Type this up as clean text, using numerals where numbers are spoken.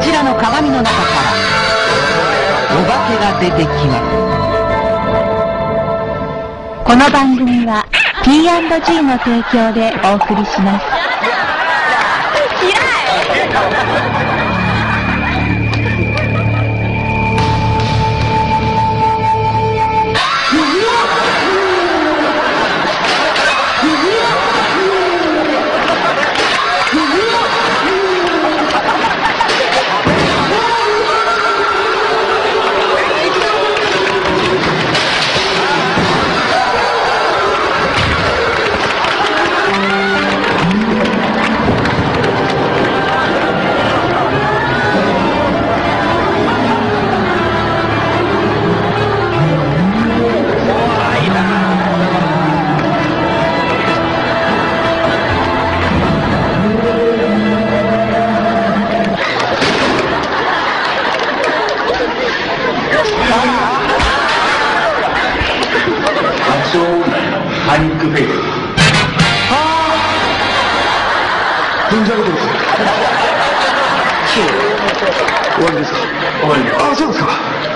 ちらの鏡の中からお化けが出てきます。 この番組は P&G の提供でお送りします。 パニックフェイス。存じ上げてます。終わりですか？終わりです。ああ、そうですか。